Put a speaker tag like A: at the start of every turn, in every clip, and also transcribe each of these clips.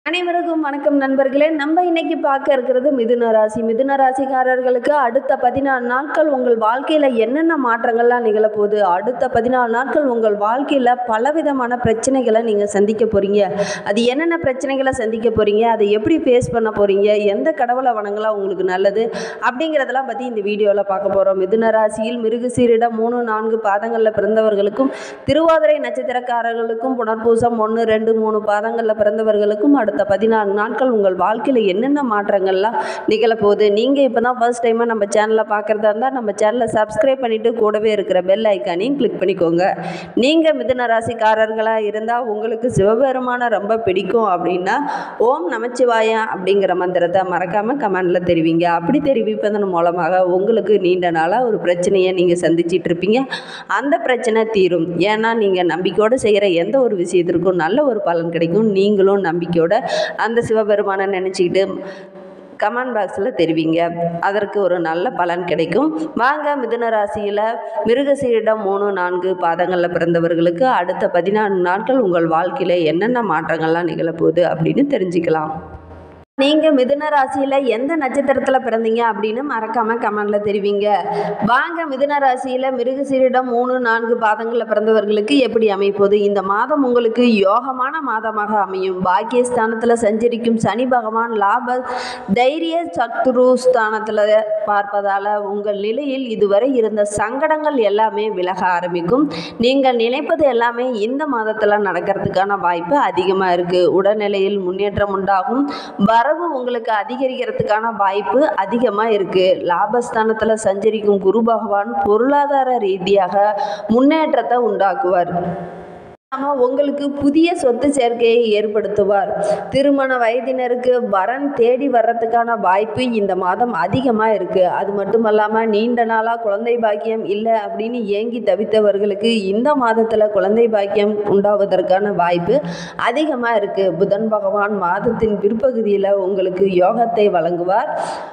A: அனைவருக்கும் வணக்கம் நண்பர்களே. நம்ம இன்னைக்கு பார்க்க இருக்கிறது மிதுன ராசி. மிதுன ராசிக்காரர்களுக்கு அடுத்த 14 நாட்கள் உங்கள் வாழ்க்கையில் என்னென்ன மாற்றங்கள்லாம் நிகழப்போகுது, அடுத்த 14 நாட்கள் உங்கள் வாழ்க்கையில் பலவிதமான பிரச்சனைகளை நீங்கள் சந்திக்க போகிறீங்க. அது என்னென்ன பிரச்சனைகளை சந்திக்க போகிறீங்க, அதை எப்படி ஃபேஸ் பண்ண போகிறீங்க, எந்த கடவுளை வணங்கலாம் உங்களுக்கு நல்லது அப்படிங்கிறதெல்லாம் பற்றி இந்த வீடியோவில் பார்க்க போகிறோம். மிதுன ராசியில் மிருகசீரிடம் 3-4 பாதங்களில் பிறந்தவர்களுக்கும், திருவாதிரை நட்சத்திரக்காரர்களுக்கும், புனர்பூசம் 1-2-3 பாதங்களில் பிறந்தவர்களுக்கும் அடுத்த 14 நாட்கள் உங்கள் வாழ்க்கையில் என்னென்ன மாற்றங்கள்லாம் நிகழப்போகுது. நீங்கள் இப்போ தான் ஃபர்ஸ்ட் டைமாக நம்ம சேனலை பார்க்குறதா இருந்தால் நம்ம சேனலை சப்ஸ்கிரைப் பண்ணிவிட்டு கூடவே இருக்கிற பெல் ஐக்கானையும் கிளிக் பண்ணிக்கோங்க. நீங்கள் மிதுன ராசிக்காரர்களாக இருந்தால் உங்களுக்கு சிவபெருமானை ரொம்ப பிடிக்கும் அப்படின்னா ஓம் நமச்சிவாய அப்படிங்கிற மந்திரத்தை மறக்காமல் கமெண்டில் தெரிவிங்க. அப்படி தெரிவிப்பதன் மூலமாக உங்களுக்கு நீண்ட நாளாக ஒரு பிரச்சனையை நீங்கள் சந்திச்சிட்டு இருப்பீங்க. அந்த பிரச்சனை தீரும். ஏன்னா நீங்கள் நம்பிக்கையோடு செய்கிற எந்த ஒரு விஷயத்திற்கும் நல்ல ஒரு பலன் கிடைக்கும். நீங்களும் நம்பிக்கையோட அந்த சிவபெருமானை நினச்சிக்கிட்டு கமெண்ட் பாக்ஸில் தெரிவிங்க. அதற்கு ஒரு நல்ல பலன் கிடைக்கும். வாங்க, மிதுன ராசியில் மிருகசீரிடம் 3-4 பாதங்களில் பிறந்தவர்களுக்கு அடுத்த 14 நாட்கள் உங்கள் வாழ்க்கையில் என்னென்ன மாற்றங்கள்லாம் நிகழப்போகுது அப்படின்னு தெரிஞ்சுக்கலாம். நீங்கள் மிதுன ராசியில் எந்த நட்சத்திரத்தில் பிறந்தீங்க அப்படின்னு மறக்காமல் கமெண்டில் தெரிவிங்க. வாங்க, மிதுன ராசியில் மிருகசீரிடம் 3-4 பாதங்களில் பிறந்தவர்களுக்கு எப்படி அமைப்போகுது. இந்த மாதம் உங்களுக்கு யோகமான மாதமாக அமையும். பாக்கியஸ்தானத்தில் சஞ்சரிக்கும் சனி பகவான் லாப தைரிய சத்ரு ஸ்தானத்தில் பார்ப்பதால் உங்கள் நிலையில் இதுவரை இருந்த சங்கடங்கள் எல்லாமே விலக ஆரம்பிக்கும். நீங்கள் நினைப்பது எல்லாமே இந்த மாதத்தில் நடக்கிறதுக்கான வாய்ப்பு அதிகமாக இருக்குது. உடல்நிலையில் முன்னேற்றம் உண்டாகும். வரவு உங்களுக்கு அதிகரிக்கிறதுக்கான வாய்ப்பு அதிகமாக இருக்குது. லாபஸ்தானத்தில் சஞ்சரிக்கும் குரு பகவான் பொருளாதார ரீதியாக முன்னேற்றத்தை உண்டாக்குவார். உங்களுக்கு புதிய சொத்து சேர்க்கையை ஏற்படுத்துவார். திருமண வயதினருக்கு வரன் தேடி வர்றதுக்கான வாய்ப்பு இந்த மாதம் அதிகமாக இருக்குது. அது மட்டும் இல்லாமல் நீண்ட நாளாக குழந்தை பாக்கியம் இல்லை அப்படின்னு ஏங்கி தவித்தவர்களுக்கு இந்த மாதத்தில் குழந்தை பாக்கியம் உண்டாவதற்கான வாய்ப்பு அதிகமாக இருக்குது. புதன் பகவான் மாதத்தின் பிற்பகுதியில் உங்களுக்கு யோகத்தை வழங்குவார்.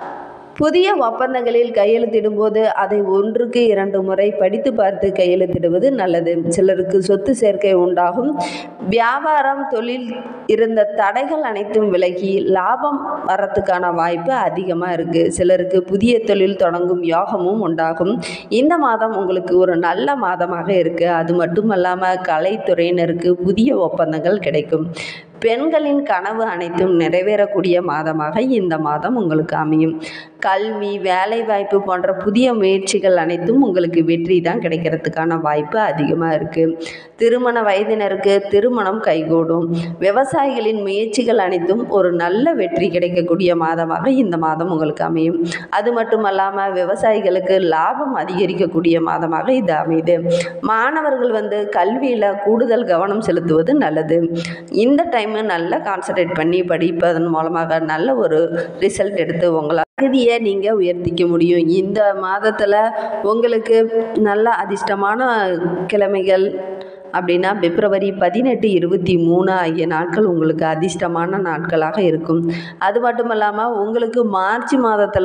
A: புதிய ஒப்பந்தங்களில் கையெழுத்திடும்போது அதை 1-2 முறை படித்து பார்த்து கையெழுத்திடுவது நல்லது. சிலருக்கு சொத்து சேர்க்கை உண்டாகும். வியாபாரம் தொழில் இருந்த தடைகள் அனைத்தும் விலகி லாபம் வரத்துக்கான வாய்ப்பு அதிகமாக இருக்குது. சிலருக்கு புதிய தொழில் தொடங்கும் யோகமும் உண்டாகும். இந்த மாதம் உங்களுக்கு ஒரு நல்ல மாதமாக இருக்குது. அது மட்டும் இல்லாமல் கலைத்துறையினருக்கு புதிய ஒப்பந்தங்கள் கிடைக்கும். பெண்களின் கனவு அனைத்தும் நிறைவேறக்கூடிய மாதமாக இந்த மாதம் உங்களுக்கு அமையும். கல்வி, வேலைவாய்ப்பு போன்ற புதிய முயற்சிகள் அனைத்தும் உங்களுக்கு வெற்றி தான் கிடைக்கிறதுக்கான வாய்ப்பு அதிகமாக இருக்குது. திருமண வயதினருக்கு திருமணம் கைகூடும். விவசாயிகளின் முயற்சிகள் அனைத்தும் ஒரு நல்ல வெற்றி கிடைக்கக்கூடிய மாதமாக இந்த மாதம் உங்களுக்கு அமையும். அது மட்டும் இல்லாமல் விவசாயிகளுக்கு லாபம் அதிகரிக்கக்கூடிய மாதமாக இது அமையுது. மாணவர்கள் கல்வியில் கூடுதல் கவனம் செலுத்துவது நல்லது. இந்த டைம் நல்லா கான்சன்ட்ரேட் பண்ணி படிப்பதன் மூலமாக நல்ல ஒரு ரிசல்ட் எடுத்து உங்களால் தகுதியை நீங்கள் உயர்த்திக்க முடியும். இந்த மாதத்தில் உங்களுக்கு நல்ல அதிர்ஷ்டமான கிழமைகள் அப்படின்னா பிப்ரவரி 18, 23 ஆகிய நாட்கள் உங்களுக்கு அதிர்ஷ்டமான நாட்களாக இருக்கும். அது மட்டும் இல்லாமல் உங்களுக்கு மார்ச் மாதத்தில்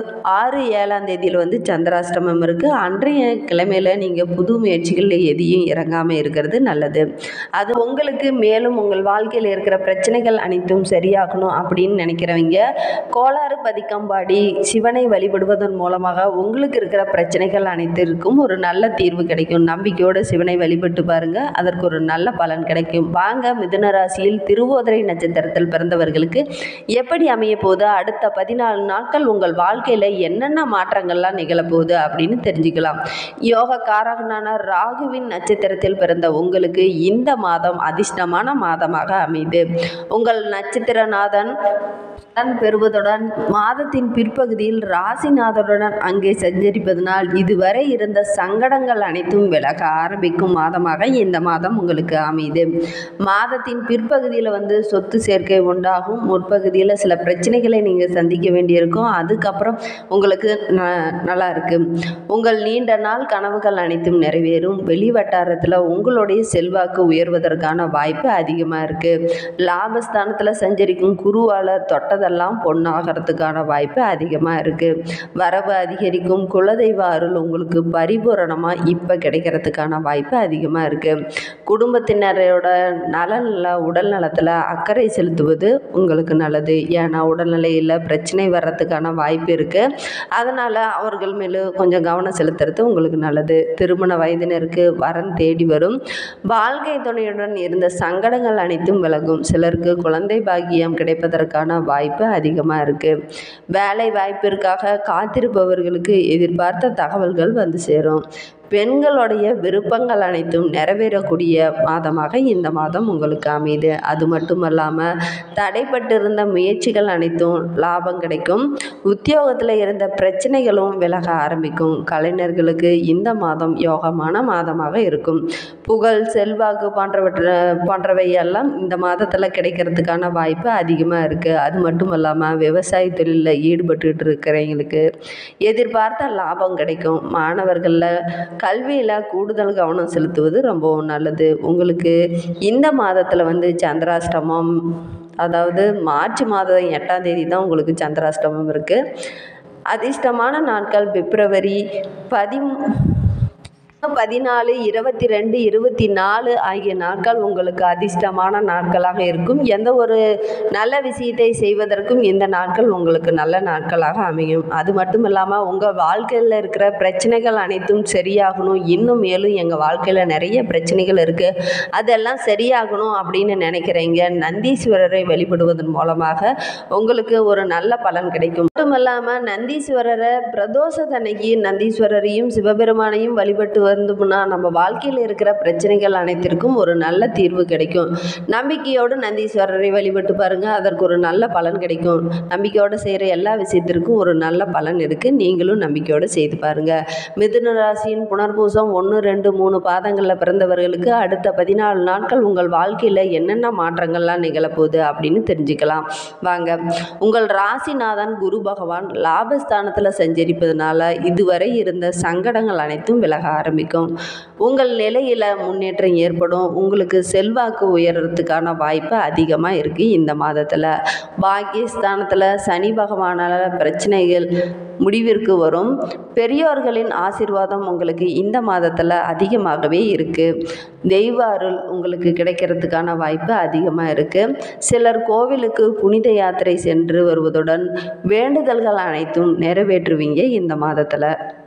A: 6, 7ஆம் தேதியில் சந்திராஷ்டமம் இருக்குது. அன்றைய கிழமையில் நீங்கள் புது முயற்சிகளில் எதையும் இறங்காமல் இருக்கிறது நல்லது. அது உங்களுக்கு மேலும் உங்கள் வாழ்க்கையில் இருக்கிற பிரச்சனைகள் அனைத்தும் சரியாகணும் அப்படின்னு நினைக்கிறவங்க கோளாறு பதிக்கம்பாடி சிவனை வழிபடுவதன் மூலமாக உங்களுக்கு இருக்கிற பிரச்சனைகள் அனைத்திற்கும் ஒரு நல்ல தீர்வு கிடைக்கும். நம்பிக்கையோடு சிவனை வழிபட்டு பாருங்கள், அதற்கு ஒரு நல்ல பலன் கிடைக்கும். வாங்க, மிதுன ராசியில் திருவோதிரை நட்சத்திரத்தில் பிறந்தவர்களுக்கு எப்படி அமைய போகுது, அடுத்த 14 நாட்கள் உங்கள் வாழ்க்கையில் என்னென்ன மாற்றங்கள்லாம் நிகழப்போகுது அப்படின்னு தெரிஞ்சுக்கலாம். யோக காரகனான ராகுவின் நட்சத்திரத்தில் பிறந்த உங்களுக்கு இந்த மாதம் அதிர்ஷ்டமான மாதமாக அமையுது. உங்கள் நட்சத்திரநாதன் பெறுவதுடன் மாதத்தின் பிற்பகுதியில் ராசிநாதனுடன் அங்கே சஞ்சரிப்பதனால் இதுவரை இருந்த சங்கடங்கள் அனைத்தும் விலக ஆரம்பிக்கும் மாதமாக இந்த மாதம் உங்களுக்கு அமையுது. மாதத்தின் பிற்பகுதியில் சொத்து சேர்க்கை உண்டாகும். முற்பகுதியில் சில பிரச்சனைகளை நீங்கள் சந்திக்க வேண்டியிருக்கும். அதுக்கப்புறம் உங்களுக்கு நல்லா இருக்கு. உங்கள் நீண்ட நாள் கனவுகள் அனைத்தும் நிறைவேறும். வெளி வட்டாரத்தில் உங்களுடைய செல்வாக்கு உயர்வதற்கான வாய்ப்பு அதிகமாக இருக்குது. லாபஸ்தானத்தில் சஞ்சரிக்கும் குருவால் தொட்டதெல்லாம் பொண்ணாகிறதுக்கான வாய்ப்பு அதிகமாக இருக்குது. வரவு அதிகரிக்கும். குலதெய்வ அருள் உங்களுக்கு பரிபூரணமாக இப்போ கிடைக்கிறதுக்கான வாய்ப்பு அதிகமாக இருக்குது. இருக்குது. குடும்பத்தினரோட நலனில் உடல் நலத்தில் அக்கறை செலுத்துவது உங்களுக்கு நல்லது. ஏன்னா உடல்நிலையில் பிரச்சனை வர்றதுக்கான வாய்ப்பு இருக்குது. அதனால் அவர்கள் மேலே கொஞ்சம் கவனம் செலுத்துறது உங்களுக்கு நல்லது. திருமண வயதினருக்கு வரன் தேடி வரும். வாழ்க்கை துணையுடன் இருந்த சங்கடங்கள் அனைத்தும் விலகும். சிலருக்கு குழந்தை பாக்கியம் கிடைப்பதற்கான வாய்ப்பு அதிகமாக இருக்குது. வேலை வாய்ப்பிற்காக காத்திருப்பவர்களுக்கு எதிர்பார்த்த தகவல்கள் வந்து சேரும். பெண்களுடைய விருப்பங்கள் அனைத்தும் நிறைவேறக்கூடிய மாதமாக இந்த மாதம் உங்களுக்கு அமையுது. அது மட்டும் இல்லாமல் தடைப்பட்டிருந்த முயற்சிகள் அனைத்தும் லாபம் கிடைக்கும். உத்தியோகத்தில் இருந்த பிரச்சனைகளும் விலக ஆரம்பிக்கும். கலைஞர்களுக்கு இந்த மாதம் யோகமான மாதமாக இருக்கும். புகழ், செல்வாக்கு போன்றவை எல்லாம் இந்த மாதத்தில் கிடைக்கிறதுக்கான வாய்ப்பு அதிகமாக இருக்குது. அது மட்டும் இல்லாமல் விவசாய தொழிலில் ஈடுபட்டு இருக்கிறவங்களுக்கு எதிர்பார்த்த லாபம் கிடைக்கும். மாணவர்களில் கல்வியில் கூடுதல் கவனம் செலுத்துவது ரொம்பவும் நல்லது. உங்களுக்கு இந்த மாதத்தில் சந்திராஷ்டமம், அதாவது மார்ச் மாதம் 8ஆம் தேதி தான் உங்களுக்கு சந்திராஷ்டமம் இருக்குது. அதிர்ஷ்டமான நாட்கள் பிப்ரவரி 14, 22, 24 ஆகிய நாட்கள் உங்களுக்கு அதிர்ஷ்டமான நாட்களாக இருக்கும். எந்த ஒரு நல்ல விஷயத்தை செய்வதற்கும் இந்த நாட்கள் உங்களுக்கு நல்ல நாட்களாக அமையும். அது மட்டும் இல்லாமல் உங்கள் வாழ்க்கையில் இருக்கிற பிரச்சனைகள் அனைத்தும் சரியாகணும். இன்னும் மேலும் எங்கள் வாழ்க்கையில் நிறைய பிரச்சனைகள் இருக்குது, அதெல்லாம் சரியாகணும் அப்படின்னு நினைக்கிறீங்க, நந்தீஸ்வரரை வழிபடுவதன் மூலமாக உங்களுக்கு ஒரு நல்ல பலன் கிடைக்கும். மட்டும் இல்லாமல் நந்தீஸ்வரரை பிரதோஷத்தன்னைக்கு நந்தீஸ்வரரையும் சிவபெருமானையும் வழிபட்டு வந்தோம்னா நம்ம வாழ்க்கையில் இருக்கிற பிரச்சனைகள் அனைத்திற்கும் ஒரு நல்ல தீர்வு கிடைக்கும். நம்பிக்கையோடு நந்தீஸ்வரரை வழிபட்டு பாருங்கள், அதற்கு ஒரு நல்ல பலன் கிடைக்கும். நம்பிக்கையோடு செய்கிற எல்லா விஷயத்திற்கும் ஒரு நல்ல பலன் இருக்குது. நீங்களும் நம்பிக்கையோடு செய்து பாருங்கள். மிதுன ராசியின் புனர்பூசம் 1, 2, 3 பாதங்களில் பிறந்தவர்களுக்கு அடுத்த 14 நாட்கள் உங்கள் வாழ்க்கையில் என்னென்ன மாற்றங்கள்லாம் நிகழப்போகுது அப்படின்னு தெரிஞ்சுக்கலாம் வாங்க. உங்கள் ராசிநாதன் குரு பகவான் லாபஸ்தானத்தில் சஞ்சரிப்பதனால இதுவரை இருந்த சங்கடங்கள் அனைத்தும் விலக ஆரம்பிக்கும். உங்கள் நிலையில் முன்னேற்றம் ஏற்படும். உங்களுக்கு செல்வாக்கு உயர்றதுக்கான வாய்ப்பு அதிகமாக இருக்குது. இந்த மாதத்தில் பாக்கியஸ்தானத்தில் சனி பகவானால் பிரச்சனைகள் முடிவிற்கு வரும். பெரியோர்களின் ஆசீர்வாதம் உங்களுக்கு இந்த மாதத்தில் அதிகமாகவே இருக்குது. தெய்வ அருள் உங்களுக்கு கிடைக்கிறதுக்கான வாய்ப்பு அதிகமாக இருக்குது. சிலர் கோவிலுக்கு புனித யாத்திரை சென்று வருவதுடன் வேண்டுதல்கள் அனைத்தும் நிறைவேற்றுவீங்க இந்த மாதத்தில்.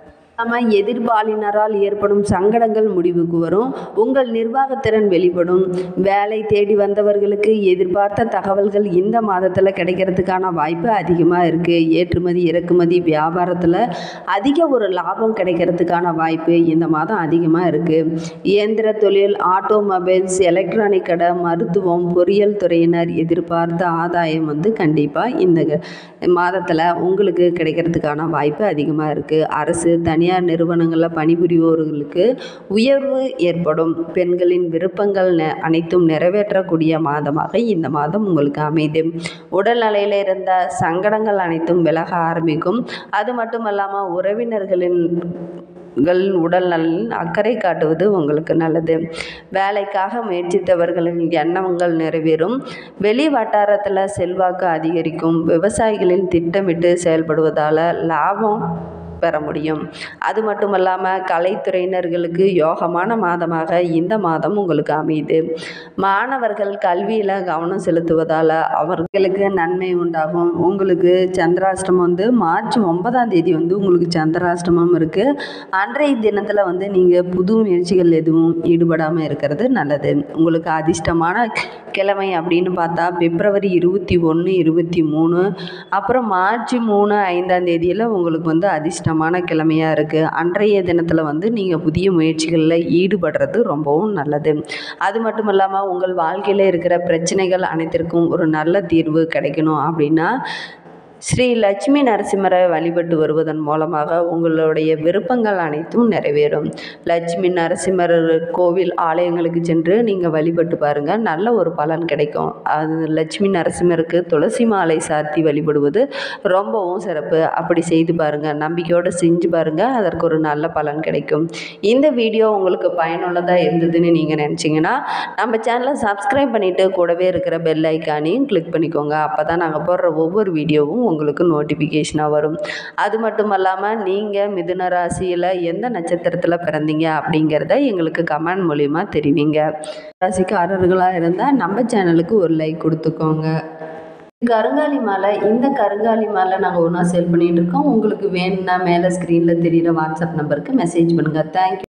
A: எதிர்பாலினரால் ஏற்படும் சங்கடங்கள் முடிவுக்கு வரும். உங்கள் நிர்வாகத்திறன் வெளிப்படும். வேலை தேடி வந்தவர்களுக்கு எதிர்பார்த்த தகவல்கள் இந்த மாதத்தில் கிடைக்கிறதுக்கான வாய்ப்பு அதிகமாக இருக்குது. ஏற்றுமதி இறக்குமதி வியாபாரத்தில் அதிக ஒரு லாபம் கிடைக்கிறதுக்கான வாய்ப்பு இந்த மாதம் அதிகமாக இருக்குது. இயந்திர தொழில், ஆட்டோமொபைல்ஸ், எலக்ட்ரானிக் கடை, மருத்துவம், பொறியியல் துறையினர் எதிர்பார்த்த ஆதாயம் கண்டிப்பாக இந்த மாதத்தில் உங்களுக்கு கிடைக்கிறதுக்கான வாய்ப்பு அதிகமாக இருக்குது. அரசு, தனியார் நிறுவனங்களில் பணிபுரிவோர்களுக்கு உயர்வு ஏற்படும். பெண்களின் விருப்பங்கள் அனைத்தும் நிறைவேற்றக்கூடிய மாதமாக இந்த மாதம் உங்களுக்கு அமைது. உடல்நிலையில் இருந்த சங்கடங்கள் அனைத்தும் விலக ஆரம்பிக்கும். அது மட்டும் இல்லாமல் உறவினர்களின் உடல் நலனில் அக்கறை காட்டுவது உங்களுக்கு நல்லது. வேலைக்காக முயற்சித்தவர்களின் எண்ணங்கள் நிறைவேறும். வெளி வட்டாரத்தில் செல்வாக்கு அதிகரிக்கும். விவசாயிகளின் திட்டமிட்டு செயல்படுவதால் லாபம் பெற முடியும். அது மட்டும் இல்லாமல் கலைத்துறையினர்களுக்கு யோகமான மாதமாக இந்த மாதம் உங்களுக்கு அமையுது. மாணவர்கள் கல்வியில் கவனம் செலுத்துவதால் அவர்களுக்கு நன்மை உண்டாகும். உங்களுக்கு சந்திராஷ்டமம் மார்ச் 9ஆம் தேதி உங்களுக்கு சந்திராஷ்டமம் இருக்குது. அன்றைய தினத்தில் நீங்கள் புது முயற்சிகள் எதுவும் ஈடுபடாமல் இருக்கிறது நல்லது. உங்களுக்கு அதிர்ஷ்டமான கிழமை அப்படின்னு பார்த்தா பிப்ரவரி 21, 23, அப்புறம் மார்ச் 3, 5ஆம் தேதியில் உங்களுக்கு அதிர்ஷ்டமான கிழமையாக இருக்குது. அன்றைய தினத்தில் நீங்கள் புதிய முயற்சிகளில் ஈடுபடுறது ரொம்பவும் நல்லது. அது மட்டும் இல்லாமல் உங்கள் வாழ்க்கையில் இருக்கிற பிரச்சனைகள் அனைத்திற்கும் ஒரு நல்ல தீர்வு கிடைக்கணும் அப்படின்னா ஸ்ரீ லட்சுமி நரசிம்மரை வழிபட்டு வருவதன் மூலமாக உங்களுடைய விருப்பங்கள் அனைத்தும் நிறைவேறும். லட்சுமி நரசிம்மர் கோவில் ஆலயங்களுக்கு சென்று நீங்கள் வழிபட்டு பாருங்கள், நல்ல ஒரு பலன் கிடைக்கும். அது லட்சுமி நரசிம்மருக்கு துளசி மாலை சாத்தி வழிபடுவது ரொம்பவும் சிறப்பு. அப்படி செய்து பாருங்கள், நம்பிக்கையோடு செஞ்சு பாருங்கள், அதற்கு ஒரு நல்ல பலன் கிடைக்கும். இந்த வீடியோ உங்களுக்கு பயனுள்ளதாக இருந்ததுன்னு நீங்கள் நினச்சிங்கன்னா நம்ம சேனலை சப்ஸ்கிரைப் பண்ணிவிட்டு கூடவே இருக்கிற பெல் ஐக்கானையும் கிளிக் பண்ணிக்கோங்க. அப்போ தான் நாங்கள் போடுற ஒவ்வொரு வீடியோவும் உங்களுக்கு நோட்டிஃபிகேஷனாக வரும். அது மட்டும் இல்லாமல் நீங்கள் மிதுன ராசியில் எந்த நட்சத்திரத்தில் பிறந்தீங்க அப்படிங்கிறத எங்களுக்கு கமெண்ட் மூலிமா தெரிவிங்க. ராசிக்காரர்களாக இருந்தால் நம்ம சேனலுக்கு ஒரு லைக் கொடுத்துக்கோங்க. கருங்காலி மாலை, இந்த கருங்காலி மாலை நாங்கள் ஒன்றா சேல் பண்ணிகிட்டு இருக்கோம். உங்களுக்கு வேணும்னா மேலே ஸ்க்ரீனில் தெரிகிற வாட்ஸ்அப் நம்பருக்கு மெசேஜ் பண்ணுங்கள். தேங்க்யூ.